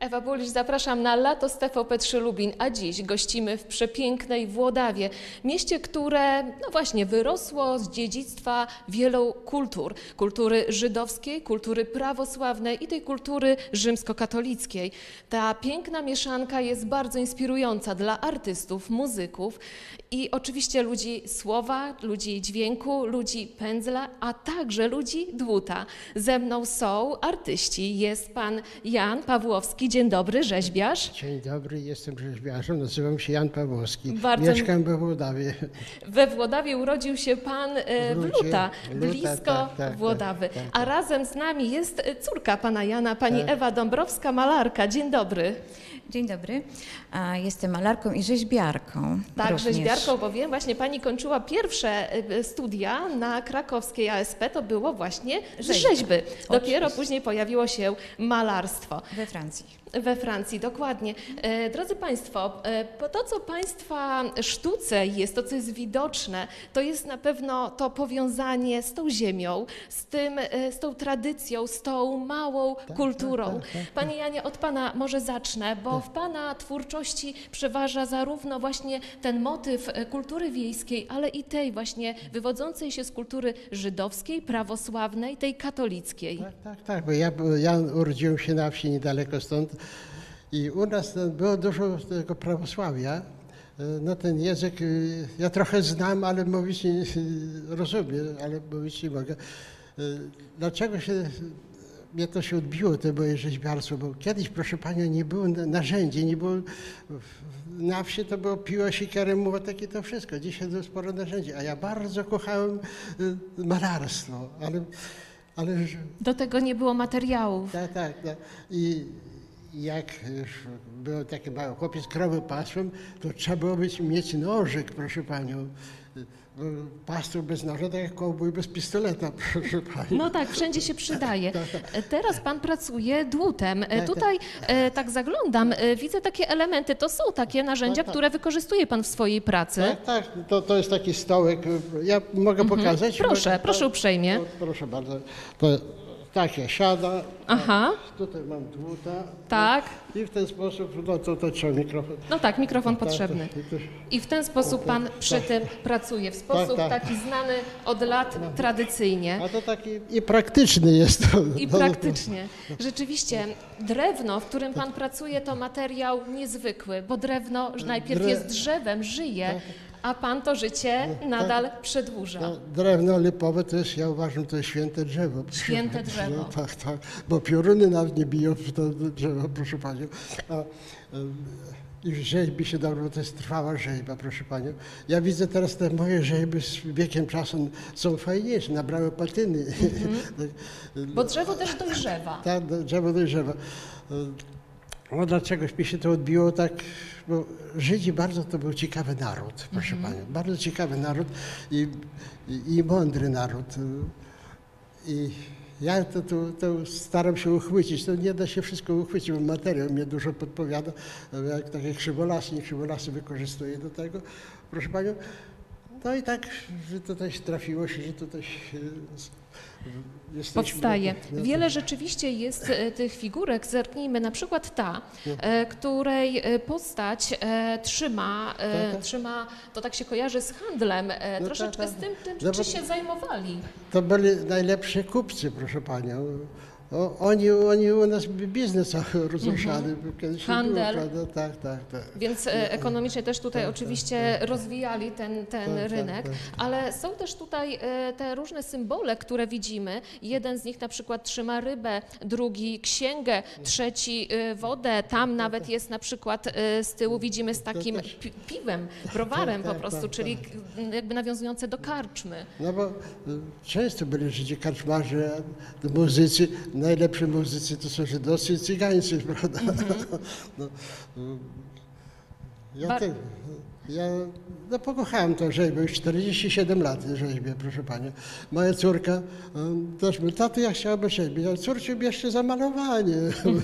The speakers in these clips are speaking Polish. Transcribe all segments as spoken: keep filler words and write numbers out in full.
Ewa Bulisz, zapraszam na Lato z T V P trzy Lubin, a dziś gościmy w przepięknej Włodawie, mieście, które no właśnie wyrosło z dziedzictwa wielu kultur. Kultury żydowskiej, kultury prawosławnej i tej kultury rzymskokatolickiej. Ta piękna mieszanka jest bardzo inspirująca dla artystów, muzyków i oczywiście ludzi słowa, ludzi dźwięku, ludzi pędzla, a także ludzi dłuta. Ze mną są artyści. Jest pan Jan Pawłowski. Dzień dobry, rzeźbiarz. Dzień dobry, jestem rzeźbiarzem, nazywam się Jan Pawłowski. Bardzo... Mieszkam we Włodawie. We Włodawie urodził się pan w, w Luta, Luta, blisko tak, tak, Włodawy. tak, tak, a tak. razem z nami jest córka pana Jana, pani Tak. Ewa Dąbrowska, malarka. Dzień dobry. Dzień dobry. A, Jestem malarką i rzeźbiarką. Tak, również. rzeźbiarką, bo wiem, właśnie pani kończyła pierwsze y, studia na krakowskiej A S P, to było właśnie z Rzeźba. rzeźby. Dopiero Oczywiście. później pojawiło się malarstwo. We Francji. We Francji, dokładnie. E, drodzy Państwo, e, po to, co Państwa sztuce jest, to, co jest widoczne, to jest na pewno to powiązanie z tą ziemią, z tym, e, z tą tradycją, z tą małą kulturą. tak, tak, tak. Panie Janie, od Pana może zacznę, bo w Pana twórczości przeważa zarówno właśnie ten motyw e, kultury wiejskiej, ale i tej właśnie wywodzącej się z kultury żydowskiej, prawosławnej, tej katolickiej. Tak, tak, tak, bo ja, ja urodziłem się na wsi niedaleko stąd i u nas było dużo tego prawosławia. No ten język ja trochę znam, ale mówić nie rozumiem, ale mówić nie mogę. Dlaczego się mnie to się odbiło, to moje rzeźbiarstwo, bo kiedyś, proszę Panią, nie było narzędzi, nie było, na wsi to było piła, siekierę, młotek i to wszystko. Dzisiaj to sporo narzędzi, a ja bardzo kochałem malarstwo, ale, ale Do tego nie było materiałów. tak, tak, tak. I jak już był taki mały chłopiec, krowy pasłem, to trzeba było być, mieć nożyk, proszę Panią. Pastor bez noża, tak jak kołbój bez pistoleta, proszę Pani. No tak, wszędzie się przydaje. Teraz Pan pracuje dłutem. Tutaj e, tak zaglądam, e, widzę takie elementy, to są takie narzędzia, Tak, tak. które wykorzystuje Pan w swojej pracy. Tak, tak, to, to jest taki stołek, ja mogę pokazać? Proszę, Mogę- proszę uprzejmie. To, proszę bardzo, to tak ja siada, Aha, tutaj mam dłuta. tak. I w ten sposób, no to, to trzeba mikrofon. No tak, mikrofon Tak, potrzebny. to- to- I w ten sposób Pan przy tym pracuje, w sposób Tak, tak. taki znany od lat tradycyjnie. A to taki i praktyczny jest to. I No, praktycznie. Rzeczywiście, drewno, w którym Pan pracuje, to materiał niezwykły, bo drewno najpierw Dre- jest drzewem, żyje, a Pan to życie nadal przedłuża. No, drewno lipowe to jest, ja uważam, to jest święte drzewo. Święte drzewo. No, tak, tak, bo pioruny nawet nie biją w to drzewo, proszę Panią. A, em, I w rzeźbie się dobrze, bo to jest trwała rzeźba, proszę Panią. Ja widzę teraz te moje rzeźby z wiekiem czasu są fajniejsze, nabrały patyny. Bo drzewo też dojrzewa. Tak, drzewo dojrzewa. No dlaczego mi się to odbiło tak, bo Żydzi bardzo to był ciekawy naród, proszę Panią, bardzo ciekawy naród i, i, i mądry naród. I ja to, to, to staram się uchwycić, to nie da się wszystko uchwycić, bo materiał mnie dużo podpowiada, jak takie krzywolasy, nie krzywolasy wykorzystuję do tego, proszę Panią. No i tak, że tutaj trafiło się, że tutaj się jesteśmy. Powstaje. No, Wiele rzeczywiście jest e, tych figurek. Zerknijmy, na przykład ta, e, której e, postać e, trzyma, e, Tak, tak. trzyma, to tak się kojarzy z handlem, e, No troszeczkę tak, z tak. tym, tym No czy bo- się zajmowali. To byli najlepsi kupcy, proszę Panią. O, oni, oni u nas biznes rozruszali. Kiedyś nie Handel. Było, prawda? Tak, tak, tak. Więc e, ekonomicznie też tutaj tak, oczywiście rozwijali ten, ten Tak, tak, rynek, tak. ale są też tutaj e, te różne symbole, które widzimy. Jeden z nich na przykład trzyma rybę, drugi księgę, trzeci e, wodę. Tam nawet jest na przykład e, z tyłu widzimy z takim też. pi piwem, browarem tak, po prostu, tak, czyli k- jakby nawiązujące do karczmy. No bo y, często byli Żydzi karczmarze, a muzycy, najlepsi muzycy to są żydowscy i cygańcy, prawda? No, y, ja, Bar- te, ja no, pokochałem tę rzeźbę, już czterdzieści siedem lat rzeźbię, proszę Panią. Moja córka y, też mówi, tato, ja chciałabym rzeźbić, ale córciu, bierzcie za malowanie.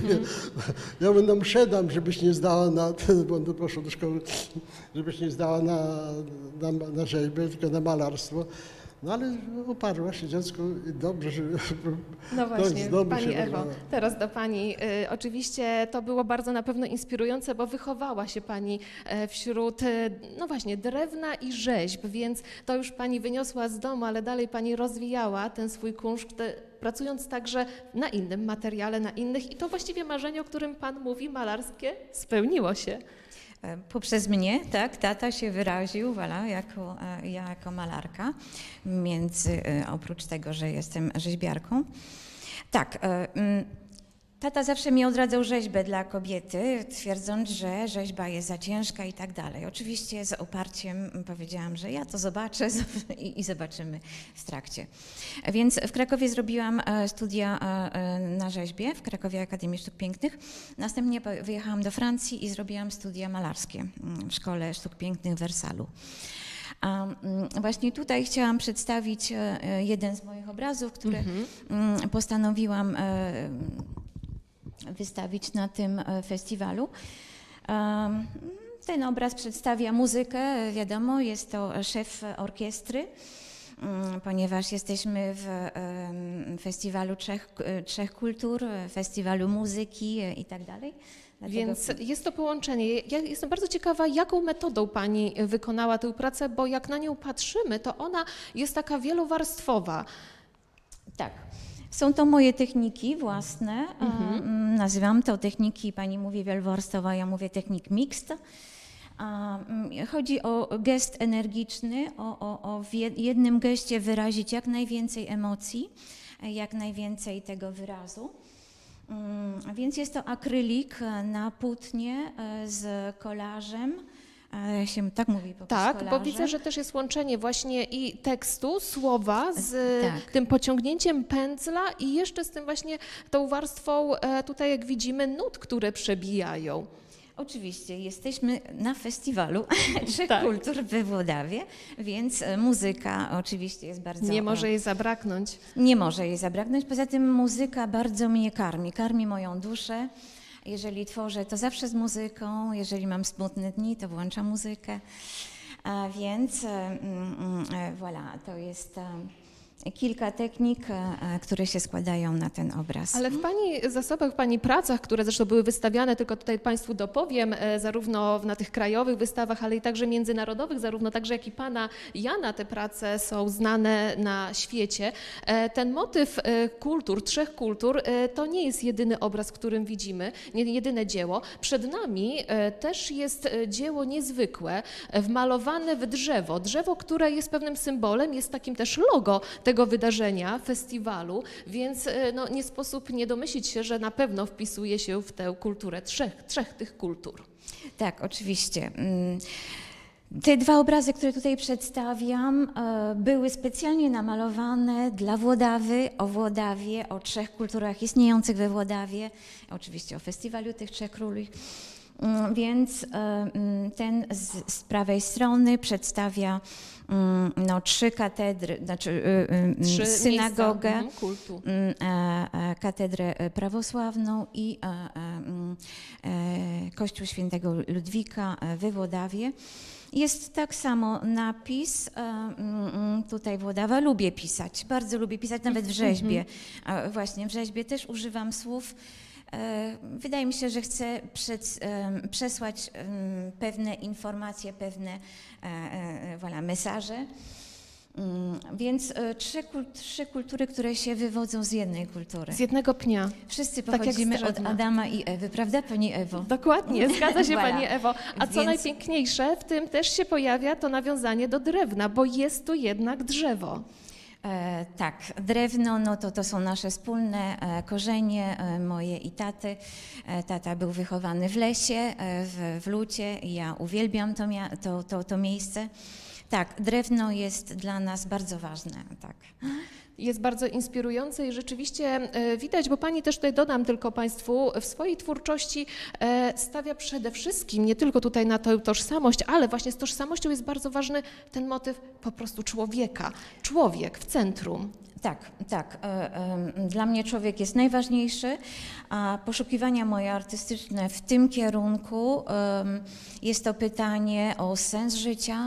Ja mówię, no mszę dam, żebyś nie zdała na, bo on poszła do szkoły, żebyś nie zdała na, na, na rzeźbę, tylko na malarstwo. No ale uparła się dziecko i dobrze, że No ktoś właśnie, z domu Pani się Ewo, wybrała. teraz do Pani. Y, oczywiście to było bardzo na pewno inspirujące, bo wychowała się Pani e, wśród, e, no właśnie, drewna i rzeźb, więc to już Pani wyniosła z domu, ale dalej Pani rozwijała ten swój kunszt, e, pracując także na innym materiale, na innych i to właściwie marzenie, o którym Pan mówi, malarskie, spełniło się. E, Poprzez mnie, tak, tata się wyraził, voilà, jako, e, ja jako malarka, między, e, oprócz tego, że jestem rzeźbiarką. Tak, e, mm, tata zawsze mi odradzał rzeźbę dla kobiety, twierdząc, że rzeźba jest za ciężka i tak dalej. Oczywiście z oparciem powiedziałam, że ja to zobaczę i, i zobaczymy w trakcie. Więc w Krakowie zrobiłam e, studia e, na rzeźbie, w Krakowie Akademii Sztuk Pięknych. Następnie po- wyjechałam do Francji i zrobiłam studia malarskie mm, w Szkole Sztuk Pięknych w Wersalu. A mm, właśnie tutaj chciałam przedstawić e, e, jeden z moich obrazów, który mm, postanowiłam e, wystawić na tym e, festiwalu. Em, Ten obraz przedstawia muzykę, wiadomo, jest to szef orkiestry, mm, ponieważ jesteśmy w em, festiwalu trzech, e, trzech kultur, e, festiwalu muzyki e, i tak dalej. Dlatego- Więc jest to połączenie. Ja jestem bardzo ciekawa, jaką metodą Pani wykonała tę pracę, bo jak na nią patrzymy, to ona jest taka wielowarstwowa. Tak. Są to moje techniki własne. Mhm. Nazywam to techniki, pani mówi wielwarstwowa, ja mówię technik mixed. A, mm, Chodzi o gest energiczny, o, o, o w jed- jednym geście wyrazić jak najwięcej emocji, e, jak najwięcej tego wyrazu. Mm, Więc jest to akrylik e, na płótnie e, z kolażem. E, Się tak mówi po Tak, prostu, bo kolażem. widzę, że też jest łączenie właśnie i tekstu, słowa z Tak. tym pociągnięciem pędzla i jeszcze z tym właśnie tą warstwą, e, tutaj jak widzimy, nut, które przebijają. Oczywiście, jesteśmy na festiwalu Trzech Tak. Kultur we Włodawie, więc e, muzyka oczywiście jest bardzo... Nie może jej zabraknąć. nie może jej zabraknąć. Poza tym muzyka bardzo mnie karmi, karmi moją duszę. Jeżeli tworzę, to zawsze z muzyką. Jeżeli mam smutne dni, to włączam muzykę. A więc e, mm, mm, e, voilà, to jest e, kilka technik, e, e, które się składają na ten obraz. Ale w Pani zasobach, w Pani pracach, które zresztą były wystawiane, tylko tutaj Państwu dopowiem, e, zarówno na tych krajowych wystawach, ale i także międzynarodowych, zarówno także jak i Pana Jana, te prace są znane na świecie. E, Ten motyw e, kultur, trzech kultur, e, to nie jest jedyny obraz, w którym widzimy, nie jedyne dzieło. Przed nami e, też jest e, dzieło niezwykłe, e, wmalowane w drzewo. Drzewo, które jest pewnym symbolem, jest takim też logo tego wydarzenia, festiwalu, więc e, no, nie sposób nie domyślić się, że na pewno wpisuje się w tę kulturę trzech, trzech tych kultur. Tak, oczywiście. Mm, Te dwa obrazy, które tutaj przedstawiam, e, były specjalnie namalowane dla Włodawy, o Włodawie, o trzech kulturach istniejących we Włodawie, oczywiście o festiwalu tych trzech króli. Mm, Więc e, mm, ten z, z prawej strony przedstawia mm, no, trzy katedry, znaczy y, y, Trzy synagogę, miejsca, mhm, kultu. mm, e, e, katedrę prawosławną i e, e, mm, e, Kościół Świętego Ludwika e, we Włodawie. Jest tak samo napis, e, mm, tutaj Włodawa, lubię pisać, bardzo lubię pisać, nawet w rzeźbie. A właśnie w rzeźbie też używam słów. E, Wydaje mi się, że chcę przed, em, przesłać em, pewne informacje, pewne e, e, voilà, mesaże. Mm, Więc e, trzy, kul- trzy kultury, które się wywodzą z jednej kultury. Z jednego pnia. Wszyscy tak jak pochodzimy z od drewna. Adama i Ewy, prawda Pani Ewo? Dokładnie, zgadza się Voilà. Pani Ewo. A co Więc- najpiękniejsze, w tym też się pojawia to nawiązanie do drewna, bo jest tu jednak drzewo. E, tak, drewno, no to, to są nasze wspólne e, korzenie, e, moje i taty. E, tata był wychowany w lesie, e, w, w Lucie. Ja uwielbiam to, mia- to, to, to miejsce. Tak, drewno jest dla nas bardzo ważne, tak. Jest bardzo inspirujące i rzeczywiście e, widać, bo Pani też tutaj dodam tylko Państwu, w swojej twórczości e, stawia przede wszystkim, nie tylko tutaj na tę tożsamość, ale właśnie z tożsamością jest bardzo ważny ten motyw po prostu człowieka. Człowiek w centrum. Tak, tak. E, e, Dla mnie człowiek jest najważniejszy, a poszukiwania moje artystyczne w tym kierunku em, jest to pytanie o sens życia,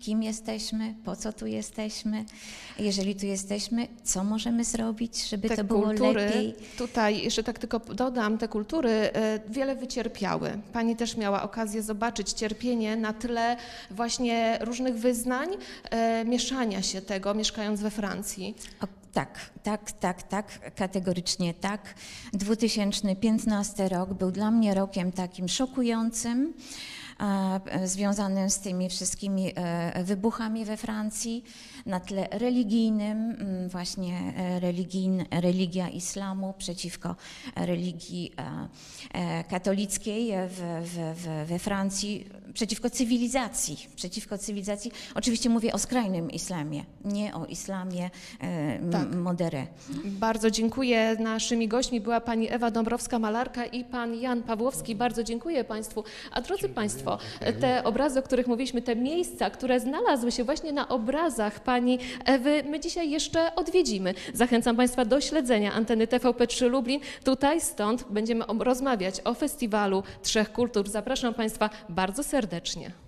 kim jesteśmy, po co tu jesteśmy. Jeżeli tu jesteśmy, co możemy zrobić, żeby Te to było kultury, lepiej. tutaj jeszcze tak tylko dodam, te kultury e, wiele wycierpiały. Pani też miała okazję zobaczyć cierpienie na tle właśnie różnych wyznań, e, mieszania się tego, mieszkając we Francji. O, tak, tak, tak, tak, kategorycznie tak. dwa tysiące piętnasty rok był dla mnie rokiem takim szokującym, e, związanym z tymi wszystkimi e, wybuchami we Francji na tle religijnym, m, właśnie e, religijn, religia islamu przeciwko religii e, e, katolickiej w, w, w, we Francji, przeciwko cywilizacji, przeciwko cywilizacji. Oczywiście mówię o skrajnym islamie, nie o islamie e, Tak. moderę. Bardzo dziękuję. Naszymi gośćmi była pani Ewa Dąbrowska-Malarka i pan Jan Pawłowski. Bardzo dziękuję państwu. A drodzy państwo, te obrazy, o których mówiliśmy, te miejsca, które znalazły się właśnie na obrazach pani Ewy, my dzisiaj jeszcze odwiedzimy. Zachęcam państwa do śledzenia anteny T V P trzy Lublin. Tutaj, stąd będziemy rozmawiać o Festiwalu Trzech Kultur. Zapraszam państwa bardzo serdecznie.